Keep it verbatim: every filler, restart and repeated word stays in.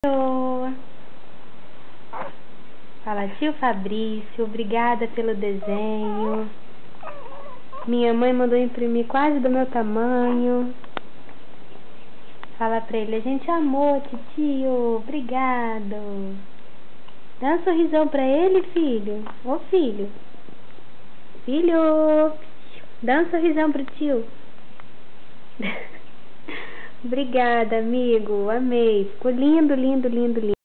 Oi. Fala, tio Fabrício, obrigada pelo desenho. Minha mãe mandou imprimir quase do meu tamanho. Fala pra ele, a gente amou, tio, obrigado. Dá um sorrisão pra ele, filho. Ô filho. Filho, dá um sorrisão pro tio. Obrigada, amigo, amei. Ficou lindo, lindo, lindo, lindo.